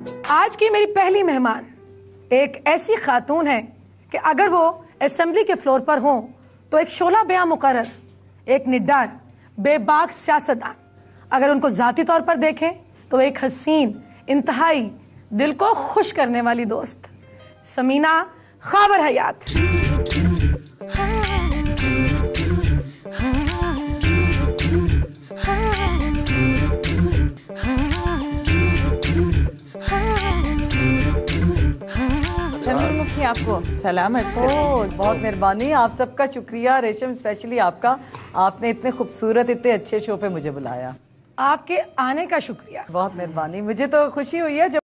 आज की मेरी पहली मेहमान एक ऐसी खातून है कि अगर वो असेंबली के फ्लोर पर हों तो एक शोला बयां मुकर्रर, एक निड्डार बेबाक सियासतदान। अगर उनको जाती तौर पर देखें तो एक हसीन, इंतहाई दिल को खुश करने वाली दोस्त, समीना खावर हयात। चंद्रमुखी आपको सलाम अर्ज़ करती ओह, बहुत मेहरबानी, आप सबका शुक्रिया। रेशम स्पेशली आपका, आपने इतने खूबसूरत, इतने अच्छे शो पे मुझे बुलाया। आपके आने का शुक्रिया। बहुत मेहरबानी, मुझे तो खुशी हुई है जब